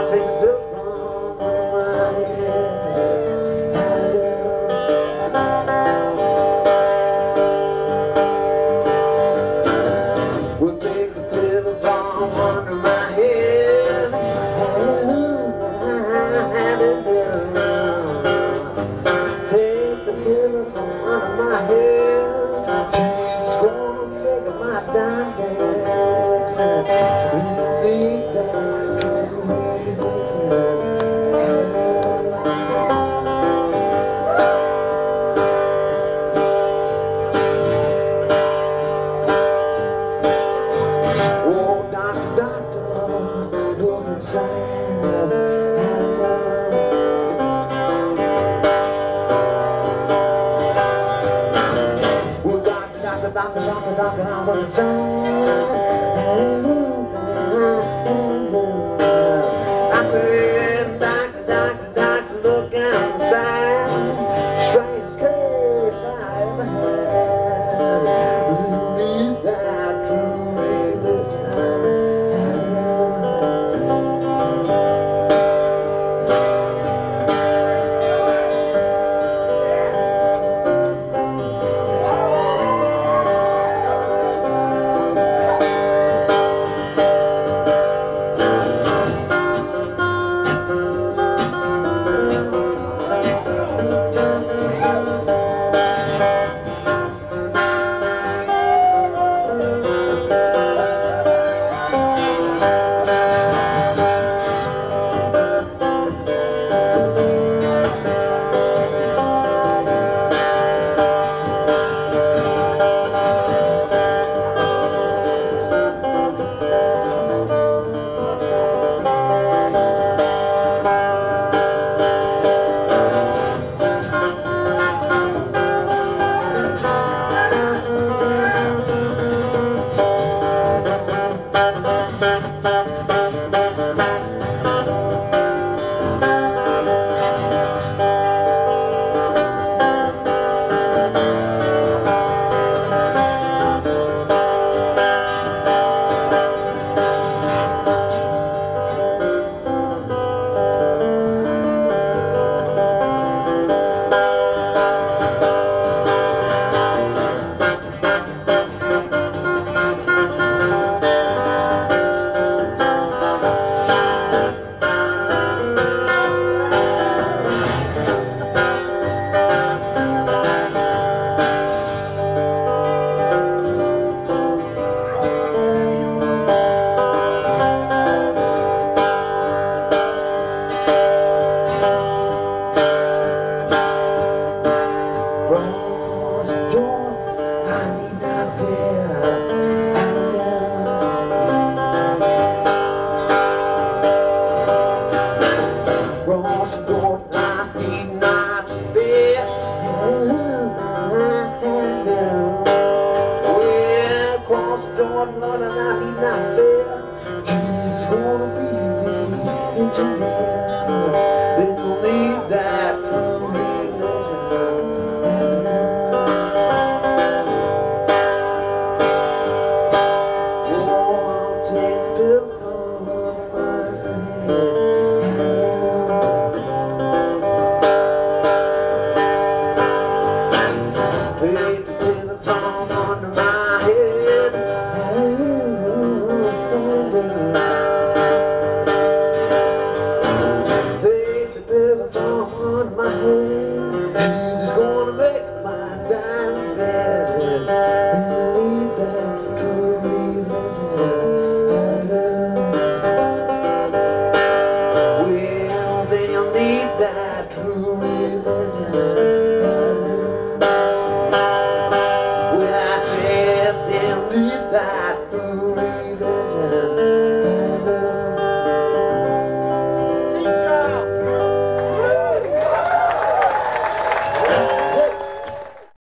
take the pillow from under my head. We'll take the pillow from under my head. Take the pillow from under my head. Jesus gonna make my dime dance. We need that oh, doctor, doctor, look inside. Oh, doctor, doctor, doctor, doctor, doctor, I'm looking inside. I said, doctor, doctor, doctor, look outside. Strangest case I ever had. You need that true religion. That